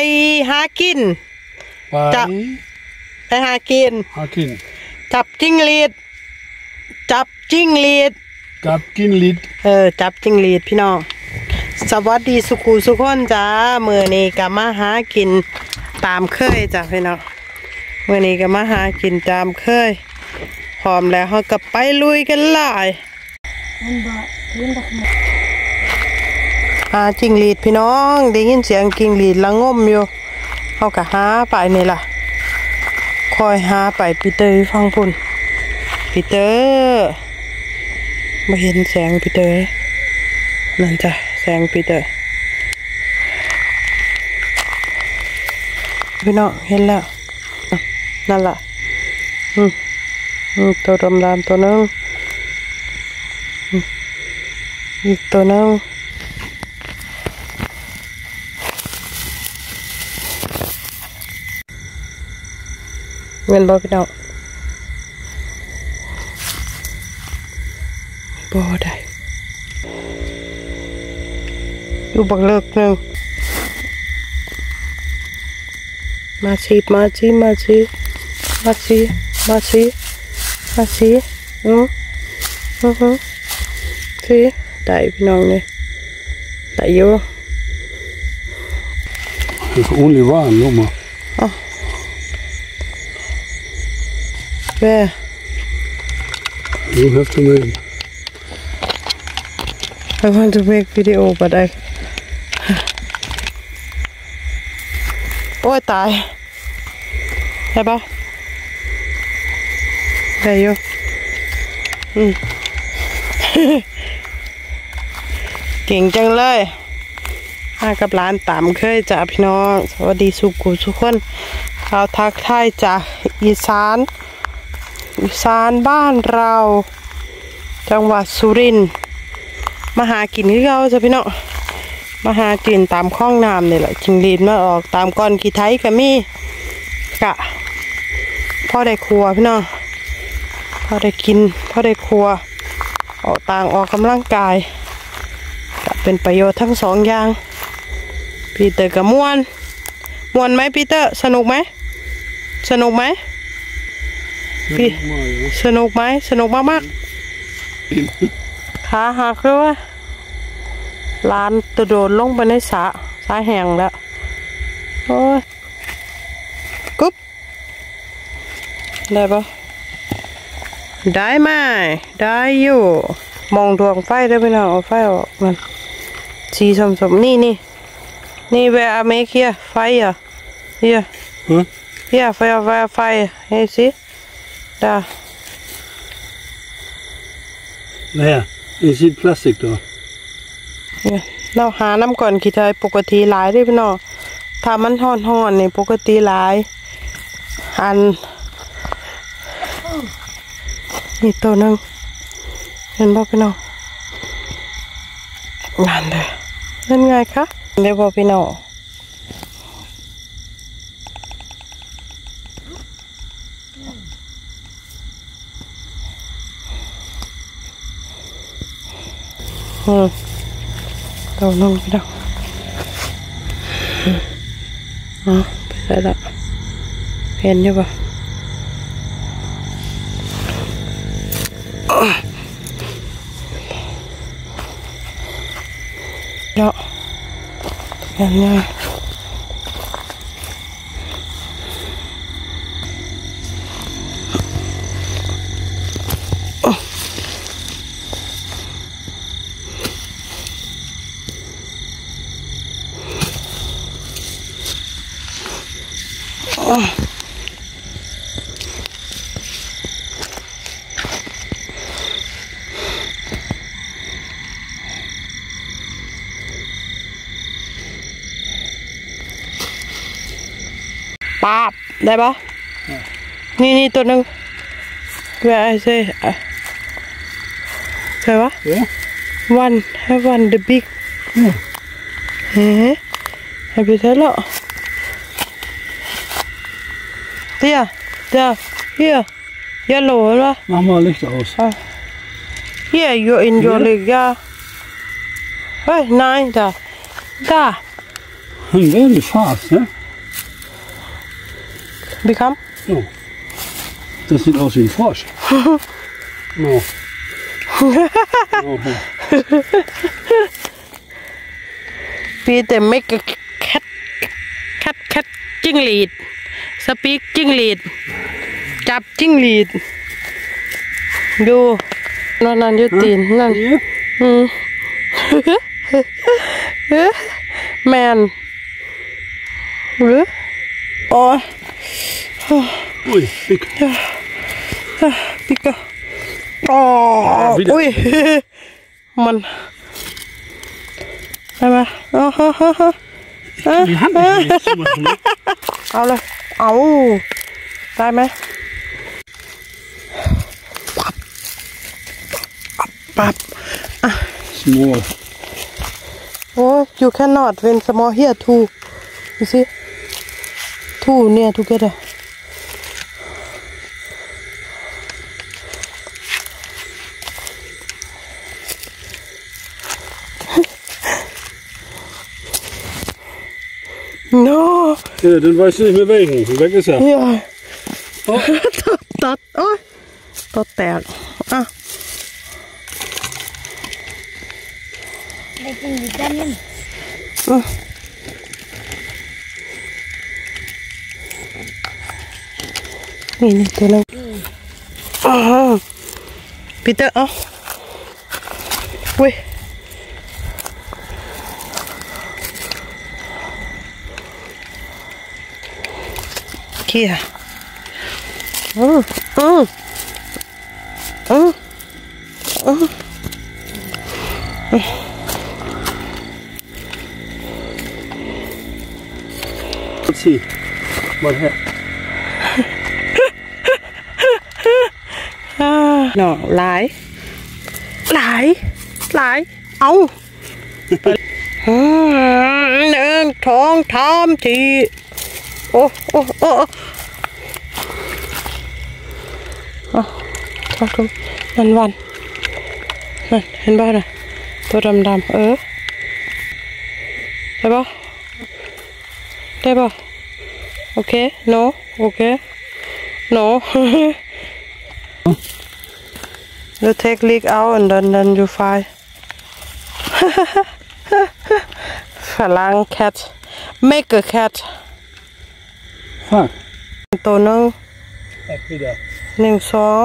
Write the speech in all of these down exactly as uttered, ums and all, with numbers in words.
หากินจับไปหากินหากินจับจิ้งหรีดจับจิ้งหรีดจับจิ้งหรีดเออจับจิ้งหรีดพี่น้องสวัสดีสุขุสุขคนจ้าเมื่อนี้ก็มาหากินตามเคยจ้ะพี่น้องเมื่อนี้ก็มาหากินตามเคยพร้อมแล้วเขาก็ไปลุยกันเลยหาจิ้งหรีดพี่น้องได้ยินเสียงจิ้งหรีดละงมอยู่เขาก็หาไปนี่ล่ะคอยหาไปปีเตอร์ฟังพุ่นปีเตอร์ไม่เห็นแสงปีเตอร์นั่นจ้ะแสงปีเตอร์พี่น้องเห็นแล้วนั่นล่ะอืมตัวดำดำตัวนึงอีกตัวนึงเงินบ่พี่น้องบ่ได้อยู่บังเลิกหนึ่งมาสิมาสิมาสิมาสิมาสิมาสิอืออือฮึสิได้พี่น้องเลยได้อยู่ It's only one, no more. Oh. Where? You have to make. I want to make video, but I. โอ้ยตายได้ปะได้อยู่อืม เก่งจังเลยมากับร้านตามเคยจ้ะพี่น้องสวัสดีสุขุทุกคนข่าวทักทายจากอีสานอีสานบ้านเราจังหวัดสุรินทร์มาหากินที่เราจ้ะพี่น้องมาหากินตามคลองน้ำนี่แหละจิงหรีดมาออกตามก้อนขี้ไถก็มีกะพ่อได้ครัวพี่น้องพ่อได้กินพ่อได้ครัวออกต่างออกกำลังกายก็เป็นประโยชน์ทั้งสองอย่างปีเตอร์กับม่วนม่วนไหมปีเตอร์สนุกไหมสนุกไหมพี่สนุกไหมสนุกมากมากขาหักเลยว่าลานตะโดดลงไปในสระสระแห้งแล้วโอ้ยกุ๊บได้ปะได้ไหมได้อยู่มองดวงไฟได้ไหมนะเอาไฟออกมันสีสมสมนี่นี่นี่แวร์เมคเฮียไฟอ่ะเฮียเฮียไฟไฟไฟเฮ้ยสิได้ Naja, ihr seht Plastik da. เราหาน้ำก่อนขี้ไถปกติหลายได้พี่น้องถ้ามันห่อนห่อนนี่ปกติหลายอันนี่ตัวนึงเห็นบ่พี่น้องงานเลยนั่นไงคะเดี๋ยวบ่พี่น้องอืมตัวนึงพี่น้องอ๋อไปได้ละเห็นอยู่ปะเนาะยังไงปาบได้ปะนี่นี่ตัวนึงแวร์ไอเซ่ใช่ปะ one have one the big เฮ้ให้ไปเท่าไหร่เตี้ยเตี้ยเฮียยาโหลเหรอ Mach mal Licht aus. Here you in your leg, ja. Hey, nein, da, da. very fast, ne? become Oh. Das sieht aus wie ein Frosch. No. Okay. Peter make a cat cat cat จิ้งหรีด speak จิ้งหรีด จับจิ้งหรีด ดูนั่นนั่นยุตีนนั่น Hier? อืม แมนหรือโอ้ย Ui, big. ปิกะอ๋ออุ้ย มันได้ไหมอ๋อฮะฮะฮะ Die Hand nicht zumachen, ne? เอาเลย เอาได้ไหมปับปับอ่ะ Small. โอ้ you cannot when small here too you see two near together no Ja, dann weißt du nicht mehr welchen. Weg ist er. เฮียตัดตัดโอ้ยตัดแตกอ่ะได้กินวิตามินนี่นี่ตัวนึงอ๋อปีเตอร์เอาเว้ยเขี่ยอืมอืมอืมอืม Let's see. Mal her. หน่อหลายหลายหลายเอาอืมหนึ่งท้องทำทีโอ้โอ้โอ้โอ้ขอบคุณวันวันนั่นเห็นบ้างนะตัวดำดำเออได้ปะได้ปะโอเค no โอเค no you take leak out and then then you fry ฝรั่ง cat make a cat Fuck. ตัวหนึ่ง Back wieder. หนึ่งสอง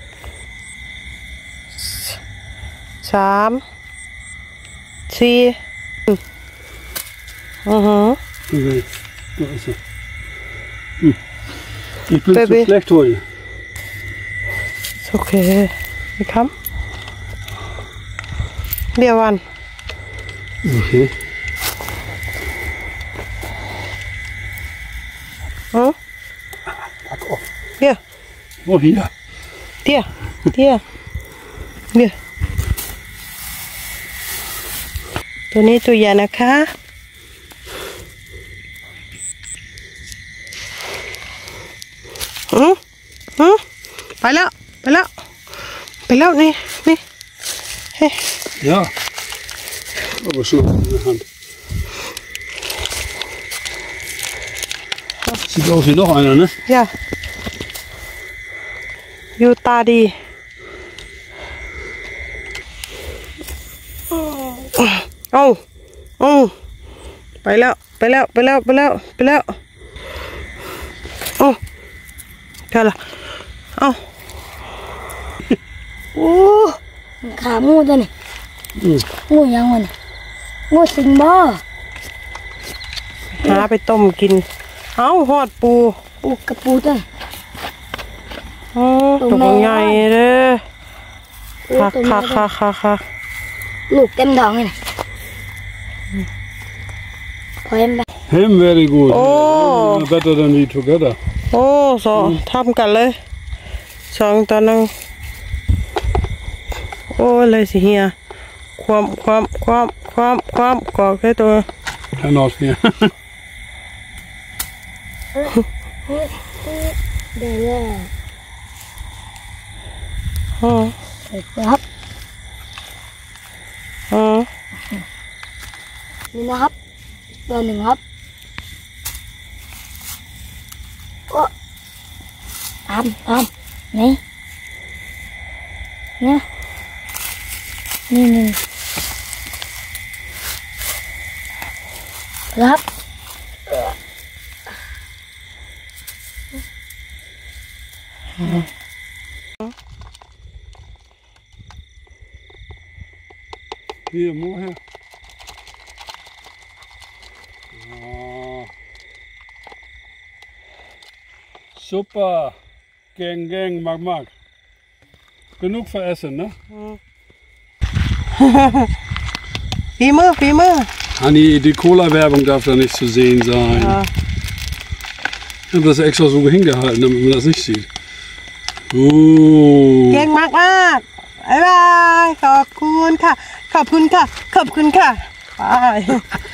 สามสี่อือหือ Okay. Da ist er. Hm. Ich bin Baby. zu schlecht heute. โอเคนี่ครับเดี๋ยววัน Okay. อือ Pack auf. เดี๋ยว Oh, hier. เดี๋ยวเดี๋ยวเดี๋ยวตัวนี้ตัวใหญ่นะคะอืออือไปแล้วไปแล้วไปแล้วนี่นี่เฮ้ Ja. Aber schon in der Hand. Sieht aus wie noch einer, ne? ย่าอยู่ตาดีเอาเอาไปแล้วไปแล้วไปแล้วไปแล้วไปแล้วเอาเท่าละเอาโอ้ขางูตัวนี้ Mhm. งูยังวะนี่งูสิงบ่หาไปต้มกินเอาหอดปูปูกระปูตัวนี้อ๋อตัวใหญ่เด้อค่ะค่ะค่ะค่ะค่ะลูกเต็มท้องเลยนะพอเห็นไป Him very good. Oh. Better than we together. โอ้สองทำกันเลยสองตัวนึงโอ้เลยสิเฮียความความความความความกอกให้ตัว Kann aus mir. เดี๋ยวเลยอ๋อเสร็จครับอ๋อนี่นะครับตัวหนึ่งครับตามตามนี่เนี่ยนี่นี่ครับ Hier, mooi her. Ah. Super. Gang, gang, mag, mag. Genug für Essen, ne? ฝีมือฝีมือ Hanni, die Cola-Werbung darf da nicht zu sehen sein. Ja. Ich habe das extra so hingehalten, damit man das nicht sieht. Uh. เก่งมากมากบ๊ายบายขอบคุณค่ะ ขอบคุณค่ะ ขอบคุณค่ะไป